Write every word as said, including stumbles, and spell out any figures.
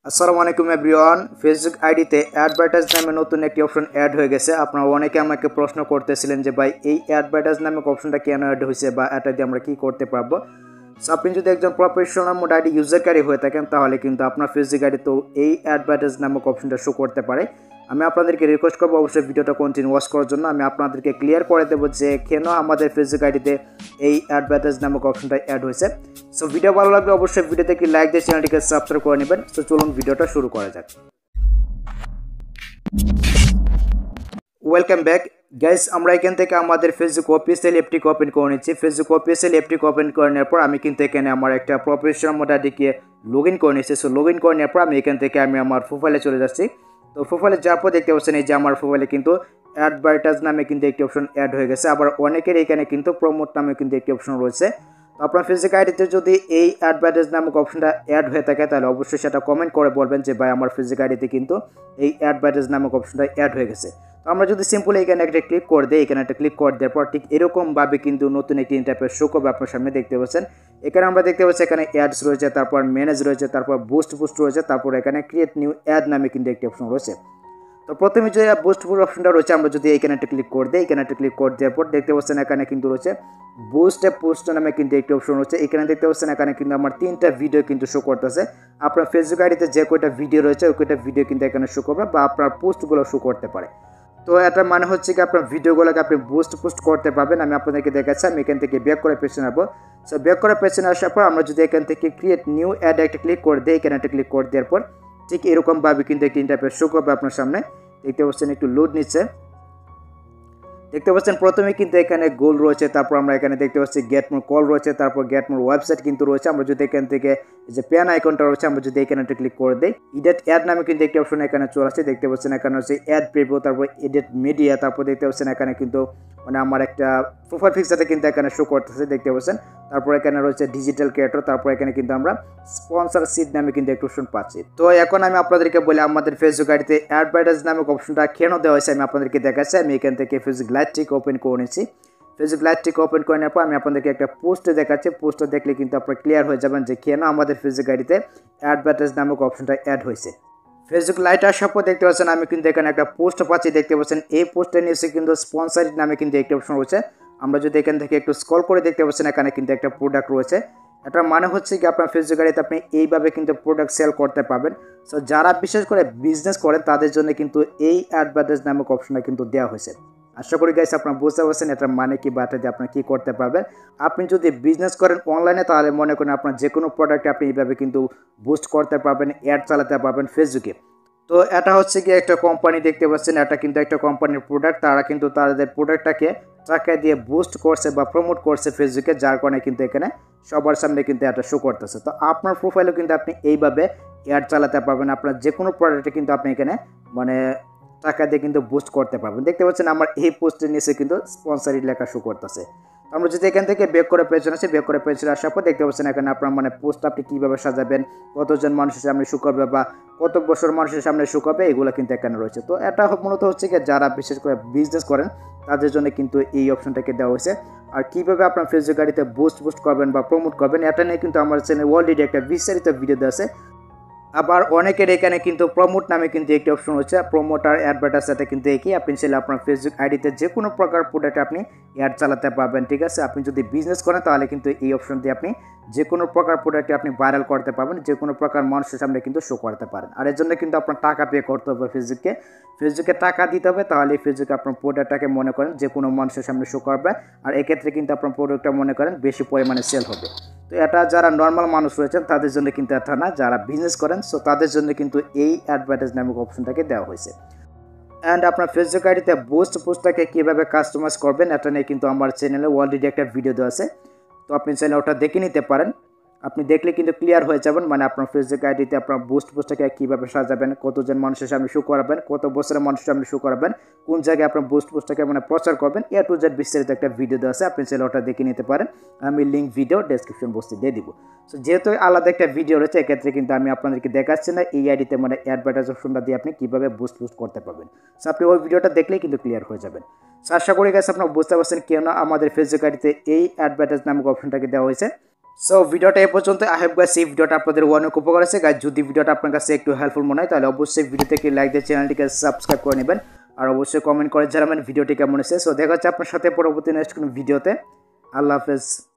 আসসালামু আলাইকুম everyone. Facebook আইডিতে অ্যাডভার্টাইজ নামে নতুন একটি অপশন অ্যাড হয়ে গেছে। আপনারা অনেকে আমাকে প্রশ্ন করতেছিলেন যে ভাই এই অ্যাডভার্টাইজ নামক অপশনটা কেন অ্যাড হয়েছে বা এটা দিয়ে আমরা কি করতে পারবো। সো আপনি যদি একজন প্রফেশনাল মোড আইডি ইউজারকারী হয়ে থাকেন তাহলে কিন্তু আপনার ফেসবুক আইডিতেও এই অ্যাডভার্টাইজ নামক অপশনটা শো করতে পারে। আমি আপনাদেরকে রিকোয়েস্ট করবো অবশ্যই ভিডিওটা কন্টিনিউ ওয়াচ করার জন্য। আমি আপনাদেরকে ক্লিয়ার করে দেবো যে কেন আমাদের ফেসবুক আইডিতে এই অ্যাডভার্টাইজ নামক অপশনটা অ্যাড হয়েছে। সো ভিডিও ভালো লাগলে অবশ্যই ভিডিওতে একটি লাইক দিয়ে চ্যানেলটিকে সাবস্ক্রাইব করে নেবেন। সো চলুন ভিডিওটা শুরু করা যাক। Welcome back guys. আমরা এখান থেকে আমাদের ফেসবুক অফিসিয়াল অ্যাপটিকে ওপেন করে নিচ্ছি। ফেসবুক অফিসিয়াল অ্যাপটিকে ওপেন করে নেওয়ার পর আমি কিন্তু এখানে আমার একটা প্রফেশনাল মোড আইডিকে লগ ইন করে নিচ্ছি। সো লগ ইন করে নেওয়ার পর আমি এখান থেকে আমি আমার প্রোফাইলে চলে যাচ্ছি। তো প্রোফাইলে যাওয়ার পর দেখতে পাচ্ছেন এই যে আমার প্রোফাইলে কিন্তু অ্যাডভার্টাইজ নামে কিন্তু একটি অপশন অ্যাড হয়ে গেছে। আবার অনেকের এখানে কিন্তু প্রমোট নামে কিন্তু একটি অপশন রয়েছে। তো আপনার ফেসবুক আইডিতে যদি এই অ্যাডভার্টাইজ নামক অপশনটা অ্যাড হয়ে থাকে তাহলে অবশ্যই সেটা কমেন্ট করে বলবেন যে ভাই আমার ফেসবুক আইডিতে কিন্তু এই অ্যাডভার্টাইজ নামক অপশনটা অ্যাড হয়ে গেছে। তো আমরা যদি সিম্পলি এখানে একটা ক্লিক করে দিই, এখানে একটা ক্লিক করে দেওয়ার পর ঠিক এরকমভাবে কিন্তু নতুন একটি ইন্টারফেস শো করবে আপনার সামনে। দেখতে পাচ্ছেন এখানে আমরা দেখতে পাচ্ছি এখানে অ্যাডস রয়েছে, তারপর ম্যানেজ রয়েছে, তারপর বুস্ট বুস্ট রয়েছে, তারপর এখানে ক্রিয়েট নিউ অ্যাড নামে কিন্তু একটি অপশন রয়েছে। তো প্রথমে যে বুস্ট বুস্ট অপশনটা রয়েছে আমরা যদি এখানে একটা ক্লিক করে দিই, এখানে একটা ক্লিক করে দেওয়ার পর দেখতে পাচ্ছেন এখানে কিন্তু রয়েছে বুস্ট পোস্ট নামে কিন্তু একটি অপশন রয়েছে। এখানে দেখতে পাচ্ছেন এখানে কিন্তু আমার তিনটা ভিডিও কিন্তু শো করতেছে। আপনার ফেসবুক আইডিতে যে কয়টা ভিডিও রয়েছে ওই কয়টা ভিডিও কিন্তু এখানে শো করবে বা আপনার পোস্টগুলো শো করতে পারে। তো এটা মানে হচ্ছে কি আপনার ভিডিওগুলোকে আপনি বুস্ট পোস্ট করতে পারবেন। আমি আপনাদেরকে দেখাচ্ছি। আমি এখান থেকে ব্যাক করে পেছনে আসবো। সো ব্যাক করে পেছনে আসার পর আমরা যদি এখান থেকে ক্রিয়েট নিউ অ্যাড একটা ক্লিক করে দিই, এখানে একটা ক্লিক করে দেওয়ার পর ঠিক এরকমভাবে কিন্তু একটি ইন্টারফেস শো করবে আপনার সামনে। দেখতে পাচ্ছেন একটু লোড নিচ্ছে। দেখতে পাচ্ছেন প্রথমে কিন্তু এখানে গোল রয়েছে, তারপর আমরা এখানে দেখতে পাচ্ছি গেট মোর কল রয়েছে, তারপর গেট মোর ওয়েবসাইট কিন্তু রয়েছে। আমরা যদি এখান থেকে যে প্যান আইকনটা রয়েছে আমরা যদি এখানে একটা ক্লিক করে দিই, এডিট অ্যাড নামে কিন্তু একটি অপশন এখানে চলে আসছে। দেখতে পাচ্ছেন এখানে হচ্ছে অ্যাড প্রিভিউ, তারপর এডিট মিডিয়া, তারপর দেখতে পাচ্ছেন এখানে কিন্তু মানে আমার একটা প্রোফাইল পিকচারটা কিন্তু এখানে শো করতেছে। দেখতে পাচ্ছেন তারপর এখানে রয়েছে ডিজিটাল ক্রিয়েটর, তারপর এখানে কিন্তু আমরা স্পন্সর সিট নামে কিন্তু একটি অপশন পাচ্ছি। তো এখন আমি আপনাদেরকে বলি আমাদের ফেসবুক আইডিতে অ্যাডভার্টাইজ নামক অপশনটা কেন দেওয়া হয়েছে আমি আপনাদেরকে দেখাচ্ছি। আমি এখান থেকে ফেসবুক লাইভটিকে ওপেন করে নিচ্ছি। ফেসবুক লাইভটিকে ওপেন করে নেওয়ার পর আমি আপনাদেরকে একটা পোস্টে দেখাচ্ছি। পোস্টটা দেখলে কিন্তু আপনারা ক্লিয়ার হয়ে যাবেন যে কেন আমাদের ফেসবুক আইডিতে অ্যাডভার্টাইজ নামক অপশনটা অ্যাড হয়েছে। ফেসবুক লাইট আসার পর দেখতে পাচ্ছেন আমি কিন্তু এখানে একটা পোস্ট পাচ্ছি। দেখতে পাচ্ছেন এই পোস্টের নিচে কিন্তু স্পন্সর নামে কিন্তু একটি অপশন রয়েছে। আমরা যদি এখান থেকে একটু স্ক্রল করে দেখতে পাচ্ছেন এখানে কিন্তু একটা প্রোডাক্ট রয়েছে। এটার মানে হচ্ছে কি আপনার ফেসবুক আইডিতে আপনি এইভাবে কিন্তু প্রোডাক্ট সেল করতে পারবেন। সো যারা বিশেষ করে বিজনেস করেন তাদের জন্য কিন্তু এই অ্যাডভার্টাইজ নামক অপশনটা কিন্তু দেওয়া হয়েছে। আশা করি গাইস আপনারা বুঝতে পারছেন এটার মানে কি বা এটা দিয়ে আপনারা কী করতে পারবেন। আপনি যদি বিজনেস করেন অনলাইনে তাহলে মনে করেন আপনার যে কোনো প্রোডাক্টে আপনি এইভাবে কিন্তু বুস্ট করতে পারবেন, অ্যাড চালাতে পারবেন ফেসবুকে। তো এটা হচ্ছে কি একটা কোম্পানি, দেখতে পাচ্ছেন এটা কিন্তু একটা কোম্পানির প্রোডাক্ট। তারা কিন্তু তাদের প্রোডাক্টটাকে টাকা দিয়ে বুস্ট করছে বা প্রমোট করছে ফেসবুকে, যার কারণে কিন্তু এখানে সবার সামনে কিন্তু এটা শো করতেছে। তো আপনার প্রোফাইলেও কিন্তু আপনি এইভাবে অ্যাড চালাতে পারবেন। আপনার যে কোনো প্রোডাক্টে কিন্তু আপনি এখানে মানে টাকা দিয়ে কিন্তু বুস্ট করতে পারবেন। দেখতে পাচ্ছেন আমার এই পোস্টের নিচে কিন্তু স্পন্সরি লেখা শো করতেছে। আমরা যদি এখান থেকে ব্যাক করে পেছনে আসি, ব্যাক করে পেছনে আসার পর দেখতে পাচ্ছেন এখানে আপনার মানে পোস্ট আপনি কীভাবে সাজাবেন, কতজন মানুষের সামনে শো করবে বা কত বছর মানুষের সামনে শো করবে এগুলো কিন্তু এখানে রয়েছে। তো এটা মূলত হচ্ছে কি যারা বিশেষ করে বিজনেস করেন তাদের জন্য কিন্তু এই অপশনটাকে দেওয়া হয়েছে। আর কীভাবে আপনার ফেসবুক আইডিতে বুস্ট বুস্ট করবেন বা প্রমোট করবেন এটা নিয়ে কিন্তু আমার চ্যানেলে অলরেডি একটা বিস্তারিত ভিডিও দেওয়া আছে। আবার অনেকের এখানে কিন্তু প্রমোট নামে কিন্তু একটি অপশন হচ্ছে, প্রমোট আর অ্যাডভার্টাইজ সাথে কিন্তু একই। আপনি চাইলে আপনার ফেসবুক আইডিতে যে কোনো প্রকার প্রোডাক্টে আপনি অ্যাড চালাতে পারবেন। ঠিক আছে, আপনি যদি বিজনেস করেন তাহলে কিন্তু এই অপশন দিয়ে আপনি যে কোনো প্রকার প্রোডাক্টে আপনি ভাইরাল করতে পারবেন, যে কোনো প্রকার মানুষের সামনে কিন্তু শো করতে পারেন। আর এর জন্য কিন্তু আপনার টাকা পে করতে হবে ফেসবুককে, ফেসবুকে টাকা দিতে হবে, তাহলে ফেসবুকে আপনার প্রোডাক্টটাকে মনে করেন যে কোনো মানুষের সামনে শো করবে। আর এক্ষেত্রে কিন্তু আপনার প্রোডাক্টটা মনে করেন বেশি পরিমাণে সেল হবে। তো এটা যারা নর্মাল মানুষ রয়েছেন তাদের জন্য কিন্তু এটা না, যারা বিজনেস করেন সো তাদের জন্য কিন্তু এই অ্যাডভার্টাইজ নামক অপশনটাকে দেওয়া হয়েছে। অ্যান্ড আপনার ফেসবুক আইডিতে বুস্ট পোস্টটাকে কীভাবে কাস্টমাইজ করবেন এটা নিয়ে কিন্তু আমার চ্যানেলে অলরেডি একটা ভিডিও দেওয়া আছে। তো আপনি চাইলে ওটা দেখে নিতে পারেন। আপনি দেখলে কিন্তু ক্লিয়ার হয়ে যাবেন মানে আপনার ফেসবুক আইডিতে আপনার বুস্ট পোস্টটাকে কীভাবে সাজাবেন, কতজন মানুষের সামনে শো করাবেন, কত বছরের মানুষের সামনে শো করাবেন, কোন জায়গায় আপনার বুস্ট পোস্টটাকে মানে প্রচার করবেন, এ টু জেড বিস্তারিত একটা ভিডিও দেওয়া আছে। আপনি চাইলে ওটা দেখে নিতে পারেন। আমি লিঙ্ক ভিডিও ডেসক্রিপশন বক্সে দিয়ে দিব। সো যেহেতু আলাদা একটা ভিডিও রয়েছে এক্ষেত্রে কিন্তু আমি আপনাদেরকে দেখাচ্ছি না এই আইডিতে মানে অ্যাডভার্টাইজ অপশনটা দিয়ে আপনি কীভাবে বুস্ট বুস্ট করতে পারবেন। সো আপনি ওই ভিডিওটা দেখলেই কিন্তু ক্লিয়ার হয়ে যাবেন। সো আশা করি গেছে আপনারা বুঝতে পারছেন কেন আমাদের ফেসবুক আইডিতে এই অ্যাডভার্টাইজ নামক অপশনটাকে দেওয়া হয়েছে। সো ভিডিওটা এই পর্যন্ত। আই হোপ গাইস এই ভিডিওটা আপনাদের অনেক উপকার আছে গাইস। যদি ভিডিওটা আপনার কাছে একটু হেল্পফুল মনে হয় তাহলে অবশ্যই ভিডিওতে একটি লাইক দিয়ে চ্যানেলটিকে সাবস্ক্রাইব করে নেবেন আর অবশ্যই কমেন্ট করে জানাবেন ভিডিওটি কেমন হয়েছে। সো দেখা হচ্ছে আপনার সাথে পরবর্তী নেক্সট কোনো ভিডিওতে। আল্লাহ হাফেজ।